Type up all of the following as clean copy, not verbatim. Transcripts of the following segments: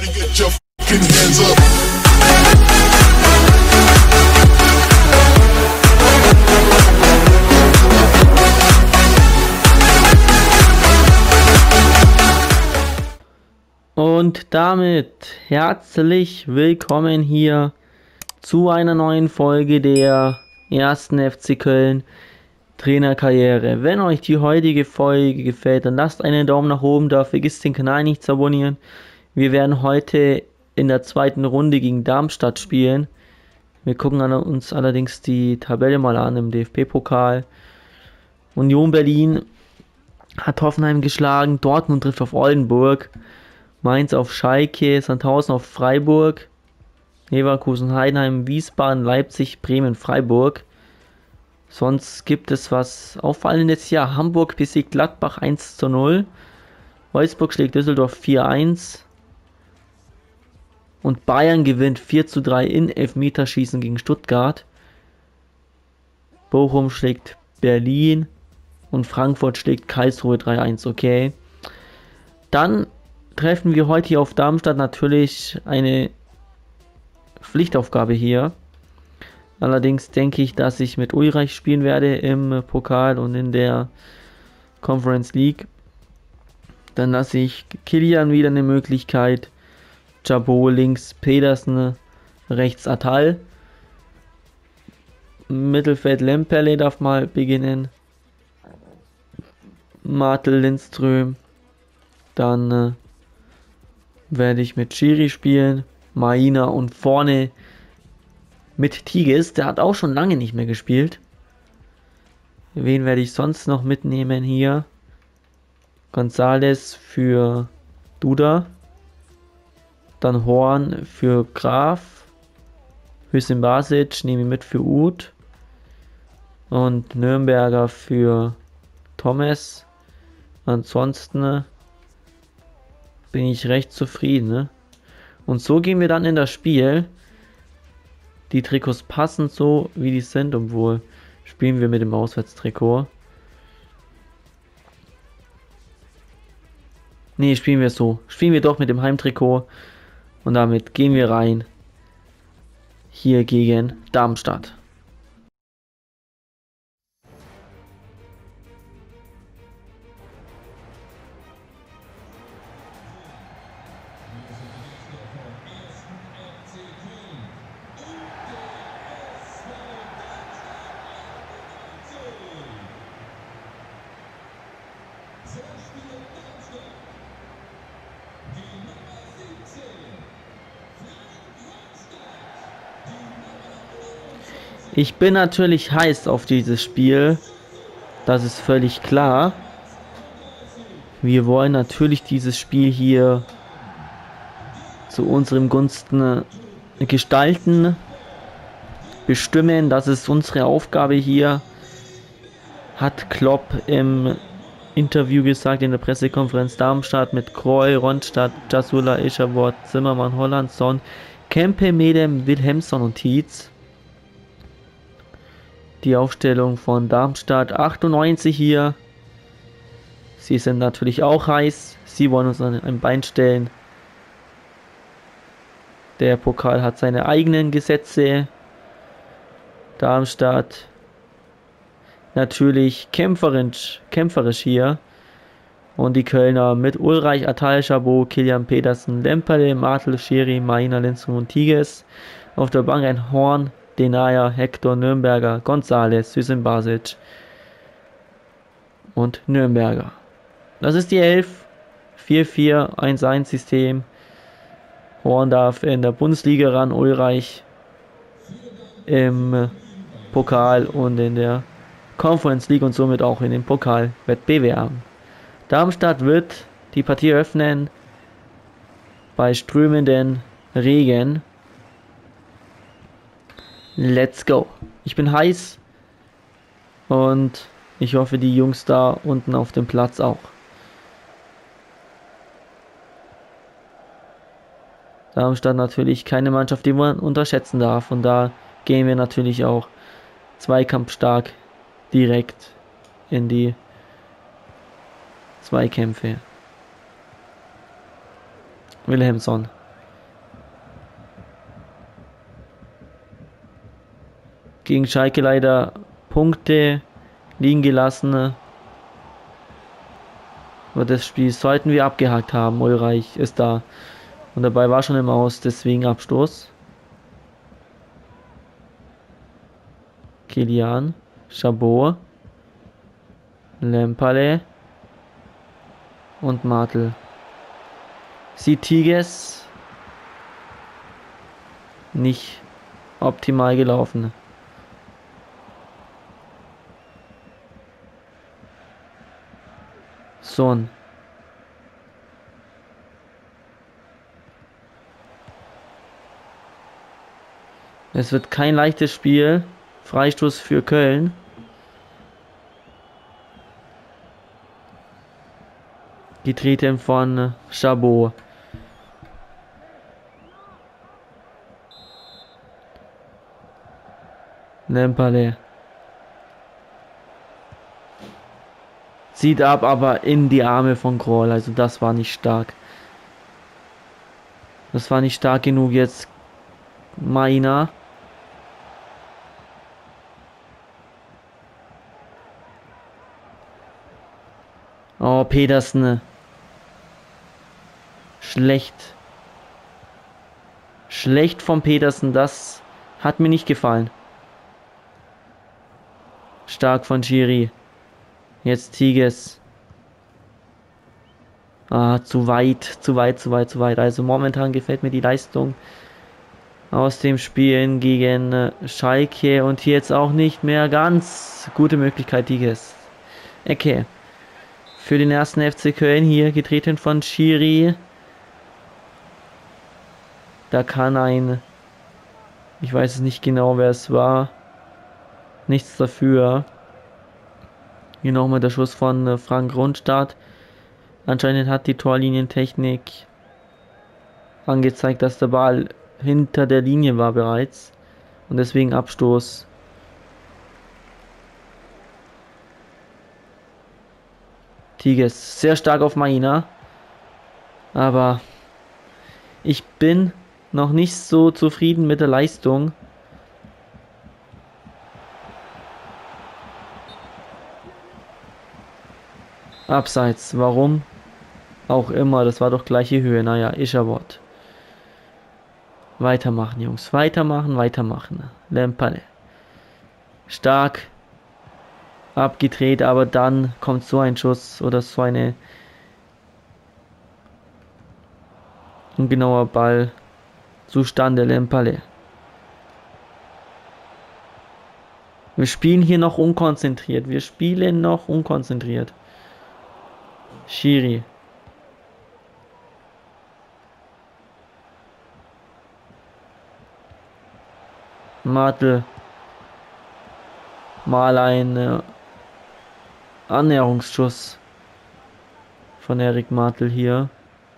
Everybody get your fucking hands up. Und damit herzlich willkommen hier zu einer neuen Folge der ersten FC Köln Trainerkarriere. Wenn euch die heutige Folge gefällt, dann lasst einen Daumen nach oben da, vergisst den Kanal nicht zu abonnieren. Wir werden heute in der zweiten Runde gegen Darmstadt spielen. Wir gucken uns allerdings die Tabelle mal an im DFB-Pokal. Union Berlin hat Hoffenheim geschlagen, Dortmund trifft auf Oldenburg, Mainz auf Schalke, Sandhausen auf Freiburg, Leverkusen, Heidenheim, Wiesbaden, Leipzig, Bremen, Freiburg. Sonst gibt es was Auffallendes. Ja, Hamburg besiegt Gladbach 1:0. Wolfsburg schlägt Düsseldorf 4:1. Und Bayern gewinnt 4:3 in Elfmeterschießen gegen Stuttgart. Bochum schlägt Berlin. Und Frankfurt schlägt Karlsruhe 3:1. Okay. Dann treffen wir heute hier auf Darmstadt, natürlich eine Pflichtaufgabe hier. Allerdings denke ich, dass ich mit Ulreich spielen werde im Pokal und in der Conference League. Dann lasse ich Kilian wieder eine Möglichkeit. Chabot links, Pedersen rechts, Attal. Mittelfeld Lemperle darf mal beginnen. Martel, Lindström. Dann werde ich mit Schiri spielen. Maina und vorne mit Tigges, der hat auch schon lange nicht mehr gespielt. Wen werde ich sonst noch mitnehmen hier? Gonzales für Duda. Dann Horn für Graf. Hüseyin Basic nehme ich mit für Uth. Und Nürnberger für Thomas. Ansonsten bin ich recht zufrieden. Ne? Und so gehen wir dann in das Spiel. Die Trikots passen so, wie die sind, obwohl spielen wir mit dem Auswärtstrikot. Ne, spielen wir so. Spielen wir doch mit dem Heimtrikot. Und damit gehen wir rein. Hier gegen Darmstadt. Ich bin natürlich heiß auf dieses Spiel. Das ist völlig klar. Wir wollen natürlich dieses Spiel hier zu unserem Gunsten gestalten, bestimmen. Das ist unsere Aufgabe hier. Hat Klopp im Interview gesagt, in der Pressekonferenz. Darmstadt mit Kroll, Ronstadt, Jasula, Ischerwort, Zimmermann, Hollandsson, Kempe, Medem, Wilhelmsson und Tietz. Die Aufstellung von Darmstadt 98 hier. Sie sind natürlich auch heiß. Sie wollen uns an ein Bein stellen. Der Pokal hat seine eigenen Gesetze. Darmstadt natürlich kämpferisch hier. Und die Kölner mit Ulreich, Attal, Chabot, Kilian Pedersen, Lemperle, Martel, Schiri, Maina, Lindström und Tigges. Auf der Bank ein Horn, Denaya, Hector, Nürnberger, Gonzales, Hüseyin Basic und Nürnberger. Das ist die 11. 4-4-1-1 System. Horn darf in der Bundesliga ran, Ulreich im Pokal und in der Conference League und somit auch in den Pokalwettbewerben. Darmstadt wird die Partie öffnen bei strömenden Regen. Let's go. Ich bin heiß und ich hoffe, die Jungs da unten auf dem Platz auch. Darmstadt natürlich keine Mannschaft, die man unterschätzen darf. Und da gehen wir natürlich auch zweikampfstark direkt in die Zweikämpfe. Wilhelmsson Gegen Schalke leider Punkte liegen gelassen. Aber das Spiel sollten wir abgehakt haben. Ulreich ist da. Und dabei war schon im Aus, deswegen Abstoß. Kilian, Chabot, Lempale und Martel. Sitiges nicht optimal gelaufen. Son. Es wird kein leichtes Spiel. Freistoß für Köln. Getreten von Chabot. Lempale. Zieht ab, aber in die Arme von Kroll. Also das war nicht stark. Das war nicht stark genug jetzt. Maina. Oh, Pedersen. Schlecht. Schlecht von Pedersen. Das hat mir nicht gefallen. Stark von Schiri. Jetzt Tigges. Ah, zu weit. Also momentan gefällt mir die Leistung aus dem Spielen gegen Schalke. Und hier jetzt auch nicht mehr ganz gute Möglichkeit, Tigges. Ecke. Für den ersten FC Köln hier getreten von Schiri. Da kann ein... Ich weiß es nicht genau, wer es war. Nichts dafür. Hier nochmal der Schuss von Frank Rundstadt. Anscheinend hat die Torlinientechnik angezeigt, dass der Ball hinter der Linie war bereits. Und deswegen Abstoß. Tigges sehr stark auf Maina. Aber ich bin noch nicht so zufrieden mit der Leistung. Abseits, warum? Auch immer, das war doch gleiche Höhe. Naja, Ischabot. Weitermachen, Jungs. Weitermachen. Lempale. Stark. Abgedreht, aber dann kommt so ein Schuss oder so eine ungenauer Ball zustande. Lempale. Wir spielen hier noch unkonzentriert. Schiri. Martel. Mal ein Annäherungsschuss von Erik Martel hier.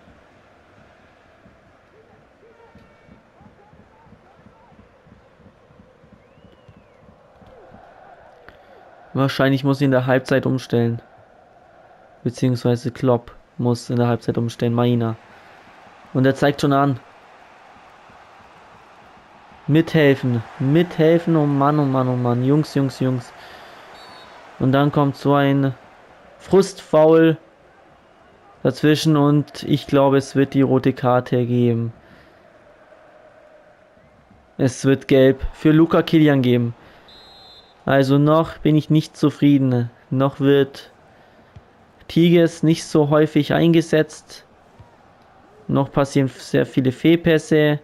Wahrscheinlich muss ich in der Halbzeit umstellen. Beziehungsweise Klopp muss in der Halbzeit umstellen. Maina. Und er zeigt schon an. Mithelfen. Oh Mann. Jungs. Und dann kommt so ein Frustfoul dazwischen und ich glaube, es wird die rote Karte geben. Es wird gelb für Luca Kilian geben. Also noch bin ich nicht zufrieden. Noch wird Tigges nicht so häufig eingesetzt. Noch passieren sehr viele Fehlpässe.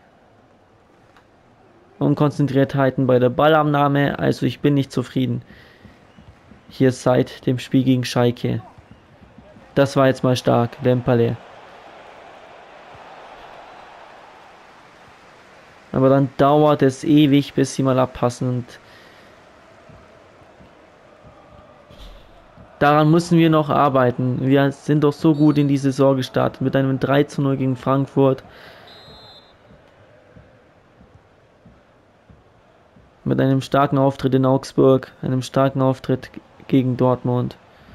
Unkonzentriertheiten bei der Ballannahme. Also ich bin nicht zufrieden. Hier seit dem Spiel gegen Schalke. Das war jetzt mal stark. Lempale. Aber dann dauert es ewig, bis sie mal abpassen. Und daran müssen wir noch arbeiten. Wir sind doch so gut in die Saison gestartet. Mit einem 3:0 gegen Frankfurt. Mit einem starken Auftritt in Augsburg. Einem starken Auftritt gegen Dortmund.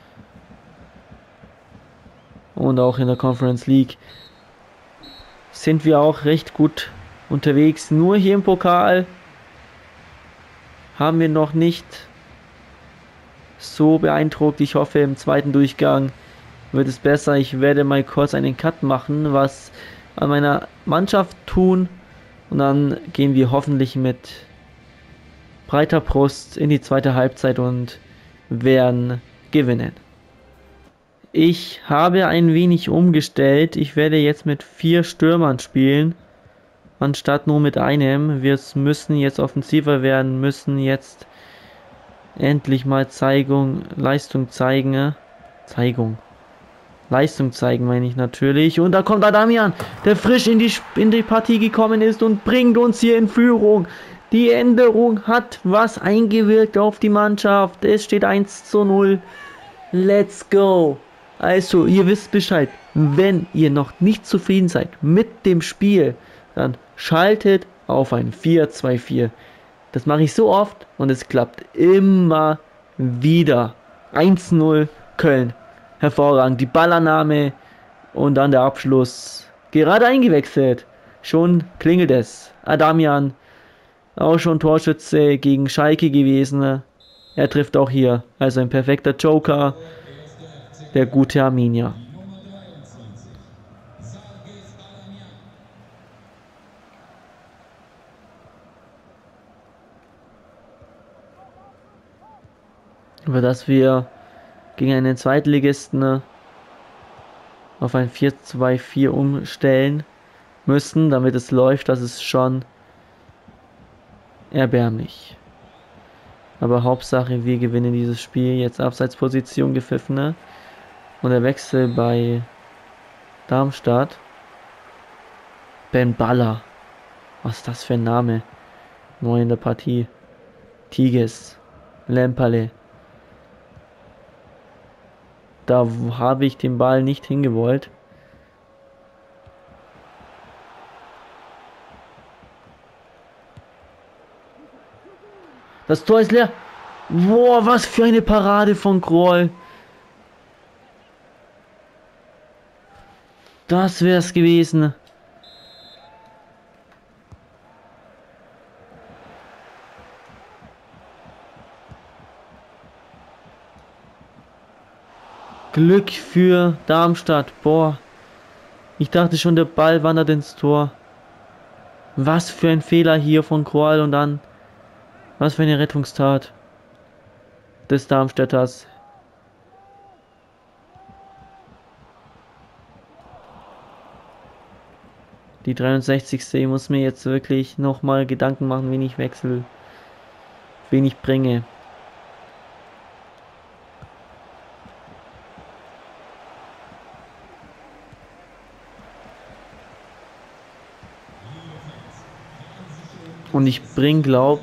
Und auch in der Conference League sind wir auch recht gut unterwegs. Nur hier im Pokal haben wir noch nicht so beeindruckt. Ich hoffe, im zweiten Durchgang wird es besser. Ich werde mal kurz einen Cut machen, was an meiner Mannschaft tun. Und dann gehen wir hoffentlich mit breiter Brust in die zweite Halbzeit und werden gewinnen. Ich habe ein wenig umgestellt. Ich werde jetzt mit 4 Stürmern spielen, anstatt nur mit einem. Wir müssen jetzt offensiver werden, müssen jetzt endlich mal Leistung zeigen. Leistung zeigen, meine ich natürlich. Und da kommt Adamian, der frisch in die Partie gekommen ist und bringt uns hier in Führung. Die Änderung hat was eingewirkt auf die Mannschaft. Es steht 1:0. Let's go. Also, ihr wisst Bescheid. Wenn ihr noch nicht zufrieden seid mit dem Spiel, dann schaltet auf ein 4-2-4. Das mache ich so oft und es klappt immer wieder. 1:0 Köln. Hervorragend. Die Ballannahme und dann der Abschluss. Gerade eingewechselt. Schon klingelt es. Adamian, auch schon Torschütze gegen Schalke gewesen. Er trifft auch hier. Also ein perfekter Joker. Der gute Arminia. Über das wir gegen einen Zweitligisten auf ein 4-2-4 umstellen müssen, damit es läuft. Das ist schon erbärmlich. Aber Hauptsache, wir gewinnen dieses Spiel. Jetzt Abseitsposition gepfiffen. Und der Wechsel bei Darmstadt. Ben Baller. Was ist das für ein Name? Neu in der Partie. Tigges. Lemperle. Da habe ich den Ball nicht hingewollt. Das Tor ist leer. Boah, was für eine Parade von Kroll. Das wär's gewesen. Glück für Darmstadt. Boah. Ich dachte schon, der Ball wandert ins Tor. Was für ein Fehler hier von Kroll und dann. Was für eine Rettungstat des Darmstädters. Die 63. Ich muss mir jetzt wirklich nochmal Gedanken machen, wen ich wechsle. Wen ich bringe. Und ich bringe, glaub,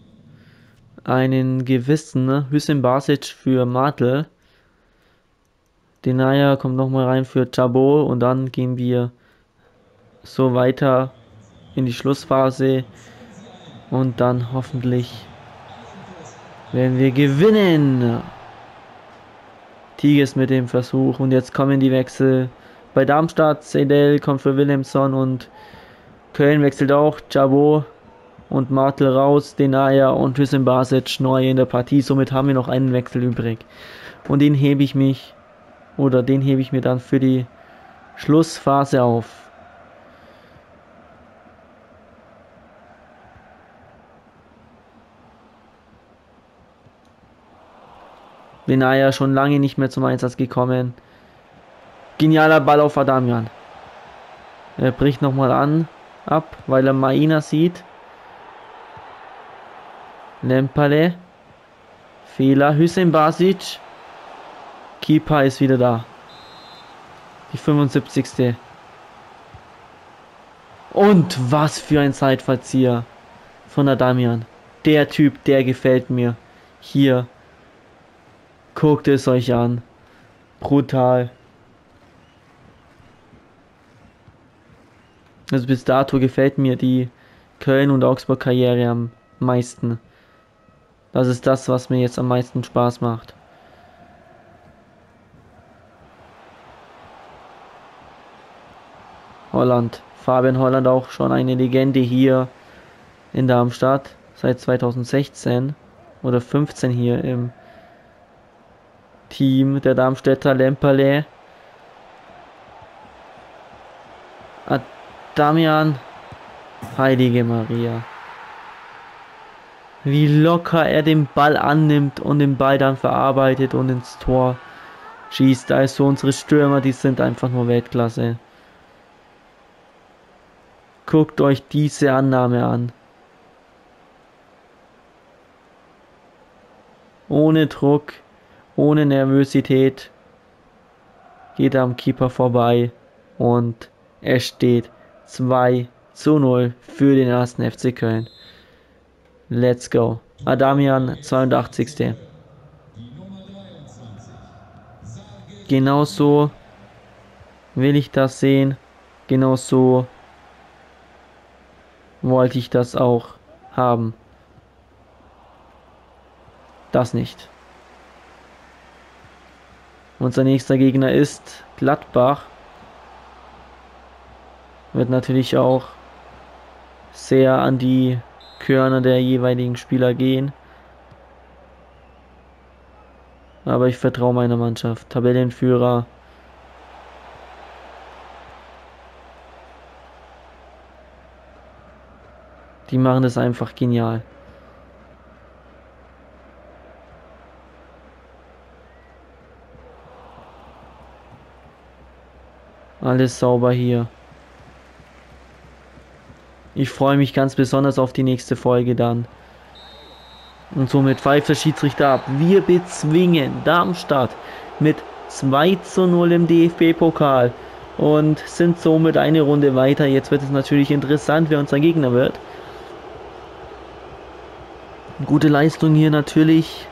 einen gewissen Hüseyin Basic für Martel. Denayer kommt nochmal rein für Chabot und dann gehen wir so weiter in die Schlussphase und dann hoffentlich werden wir gewinnen. Tigges mit dem Versuch und jetzt kommen die Wechsel. Bei Darmstadt, Seidel kommt für Willemson und Köln wechselt auch. Chabot und Martel raus, Denayer und Hüseyin Basic neu in der Partie. Somit haben wir noch einen Wechsel übrig. Und den hebe ich mir dann für die Schlussphase auf. Denayer schon lange nicht mehr zum Einsatz gekommen. Genialer Ball auf Adamian. Er bricht nochmal ab, weil er Maina sieht. Lemperle. Fehler. Hüseyin Basic. Keeper ist wieder da. Die 75. Und was für ein Seitverzieher von Adamian. Der Typ, der gefällt mir. Hier. Guckt es euch an. Brutal. Also bis dato gefällt mir die Köln- und Augsburg-Karriere am meisten. Das ist das, was mir jetzt am meisten Spaß macht. Holland. Fabian Holland auch schon eine Legende hier in Darmstadt seit 2016. oder 15 hier im Team der Darmstädter. Lemperle. Damian. Heilige Maria. Wie locker er den Ball annimmt und den Ball dann verarbeitet und ins Tor schießt. Also unsere Stürmer, die sind einfach nur Weltklasse. Guckt euch diese Annahme an. Ohne Druck, ohne Nervosität geht er am Keeper vorbei und es steht 2:0 für den 1. FC Köln. Let's go. Adamian, 82. Genauso will ich das sehen. Genauso wollte ich das auch haben. Das nicht. Unser nächster Gegner ist Gladbach. Wird natürlich auch sehr an die Körner der jeweiligen Spieler gehen. Aber ich vertraue meiner Mannschaft. Tabellenführer. Die machen das einfach genial. Alles sauber hier. Ich freue mich ganz besonders auf die nächste Folge dann. Und somit pfeift der Schiedsrichter ab. Wir bezwingen Darmstadt mit 2:0 im DFB-Pokal und sind somit eine Runde weiter. Jetzt wird es natürlich interessant, wer unser Gegner wird. Gute Leistung hier natürlich.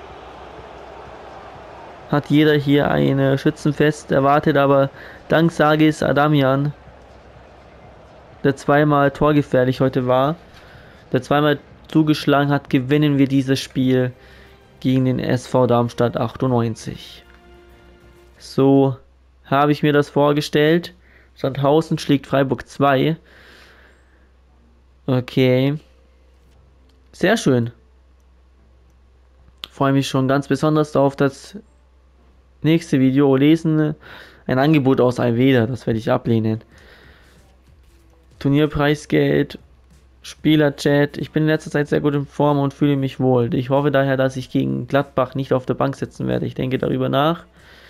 Hat jeder hier ein Schützenfest erwartet, aber dank Sagis Adamian, der zweimal torgefährlich heute war, der zweimal zugeschlagen hat, gewinnen wir dieses Spiel gegen den SV Darmstadt 98. So habe ich mir das vorgestellt. Sandhausen schlägt Freiburg 2. Okay. Sehr schön. Freue mich schon ganz besonders auf das nächste Video. Lesen ein Angebot aus Alveda, das werde ich ablehnen. Turnierpreisgeld, Spielerchat. Ich bin in letzter Zeit sehr gut in Form und fühle mich wohl. Ich hoffe daher, dass ich gegen Gladbach nicht auf der Bank sitzen werde. Ich denke darüber nach.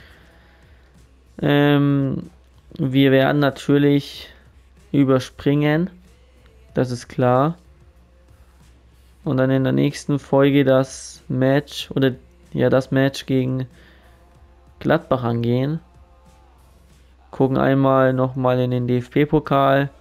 Wir werden natürlich überspringen. Das ist klar. Und dann in der nächsten Folge das Match gegen Gladbach angehen. Gucken einmal nochmal in den DFB-Pokal.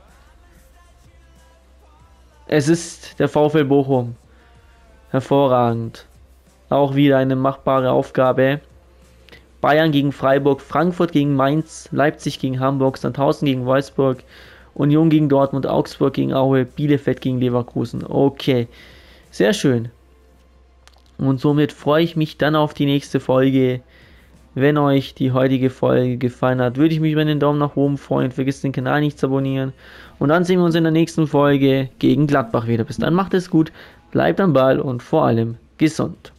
Es ist der VfL Bochum. Hervorragend. Auch wieder eine machbare Aufgabe. Bayern gegen Freiburg, Frankfurt gegen Mainz, Leipzig gegen Hamburg, Sandhausen gegen Wolfsburg, Union gegen Dortmund, Augsburg gegen Aue, Bielefeld gegen Leverkusen. Okay, sehr schön. Und somit freue ich mich dann auf die nächste Folge. Wenn euch die heutige Folge gefallen hat, würde ich mich über einen Daumen nach oben freuen. Vergesst den Kanal nicht zu abonnieren. Und dann sehen wir uns in der nächsten Folge gegen Gladbach wieder. Bis dann, macht es gut, bleibt am Ball und vor allem gesund.